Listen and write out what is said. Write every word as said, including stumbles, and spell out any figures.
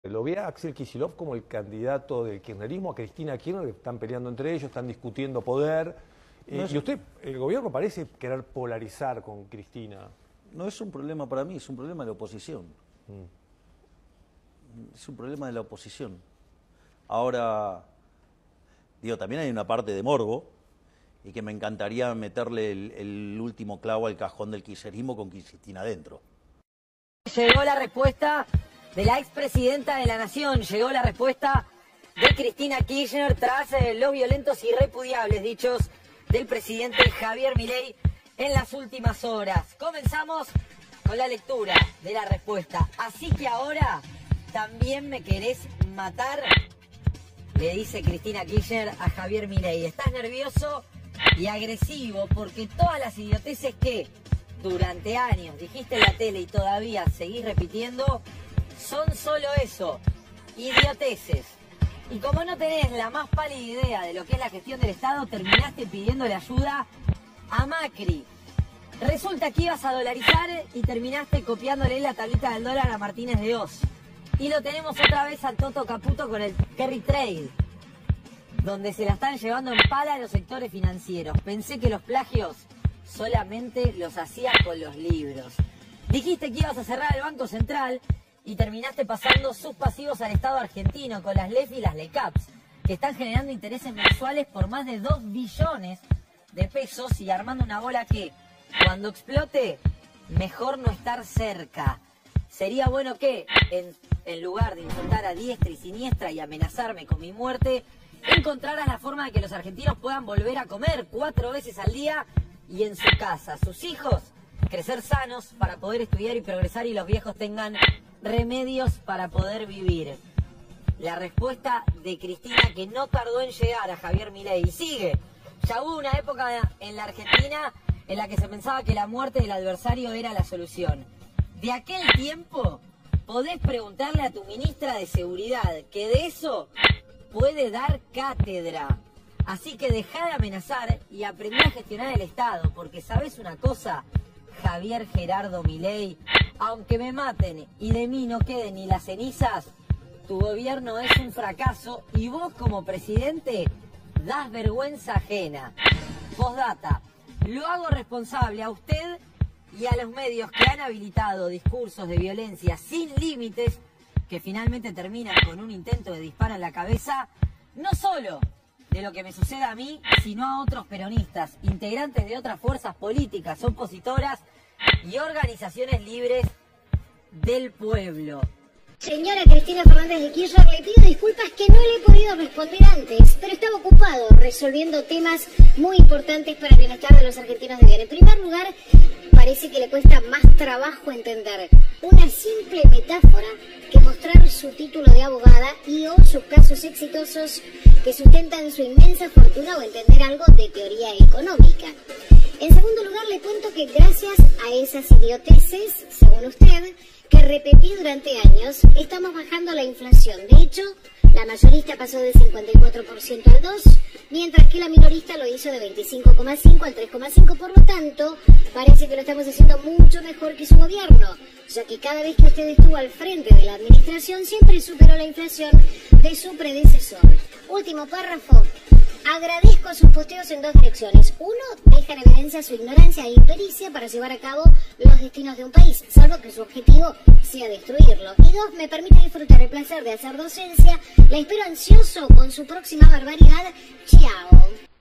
Lo ve a Axel Kicillof como el candidato del kirchnerismo, a Cristina Kirchner, que están peleando entre ellos, están discutiendo poder. Eh, No es... Y usted, el gobierno parece querer polarizar con Cristina. No es un problema para mí, es un problema de la oposición. Mm. Es un problema de la oposición. Ahora, digo, también hay una parte de morbo y que me encantaría meterle el, el último clavo al cajón del kirchnerismo con Cristina adentro. Llegó la respuesta de la expresidenta de la Nación, llegó la respuesta de Cristina Kirchner tras eh, los violentos y repudiables dichos del presidente Javier Milei en las últimas horas. Comenzamos con la lectura de la respuesta. Así que ahora también me querés matar, le dice Cristina Kirchner a Javier Milei. Estás nervioso y agresivo porque todas las idioteces que durante años dijiste en la tele y todavía seguís repitiendo son solo eso, idioteces. Y como no tenés la más pálida idea de lo que es la gestión del Estado, terminaste pidiéndole ayuda a Macri. Resulta que ibas a dolarizar y terminaste copiándole la tablita del dólar a Martínez de Oz. Y lo tenemos otra vez al Toto Caputo con el carry trade, donde se la están llevando en pala los sectores financieros. Pensé que los plagios solamente los hacías con los libros. Dijiste que ibas a cerrar el Banco Central y terminaste pasando sus pasivos al Estado argentino con las L E F y las L E CAPs, que están generando intereses mensuales por más de dos billones de pesos y armando una bola que, cuando explote, mejor no estar cerca. Sería bueno que, en, en lugar de insultar a diestra y siniestra y amenazarme con mi muerte, encontraras la forma de que los argentinos puedan volver a comer cuatro veces al día y en su casa. Sus hijos crecer sanos para poder estudiar y progresar y los viejos tengan remedios para poder vivir. La respuesta de Cristina, que no tardó en llegar a Javier Milei, y sigue. Ya hubo una época en la Argentina en la que se pensaba que la muerte del adversario era la solución. De aquel tiempo podés preguntarle a tu ministra de Seguridad, que de eso puede dar cátedra. Así que dejá de amenazar y aprendí a gestionar el Estado, porque ¿sabés una cosa, Javier Gerardo Milei? Aunque me maten y de mí no queden ni las cenizas, tu gobierno es un fracaso y vos como presidente das vergüenza ajena. Postdata, lo hago responsable a usted y a los medios que han habilitado discursos de violencia sin límites que finalmente terminan con un intento de disparo en la cabeza, no solo de lo que me suceda a mí, sino a otros peronistas, integrantes de otras fuerzas políticas opositoras y organizaciones libres del pueblo. Señora Cristina Fernández de Kirchner, le pido disculpas que no le he podido responder antes, pero estaba ocupado resolviendo temas muy importantes para el bienestar de los argentinos de bien. En primer lugar, parece que le cuesta más trabajo entender una simple metáfora que mostrar su título de abogada y o sus casos exitosos que sustentan su inmensa fortuna o entender algo de teoría económica. En segundo lugar, le cuento que gracias a esas idioteces, según usted, que repetí durante años, estamos bajando la inflación. De hecho, la mayorista pasó de cincuenta y cuatro por ciento al dos por ciento, mientras que la minorista lo hizo de veinticinco coma cinco al tres coma cinco por ciento. Por lo tanto, parece que lo estamos haciendo mucho mejor que su gobierno, ya que cada vez que usted estuvo al frente de la administración siempre superó la inflación de su predecesor. Último párrafo. Agradezco sus posteos en dos direcciones. Uno, deja en evidencia su ignorancia e impericia para llevar a cabo los destinos de un país, salvo que su objetivo sea destruirlo. Y dos, me permite disfrutar el placer de hacer docencia. La espero ansioso con su próxima barbaridad. Chao.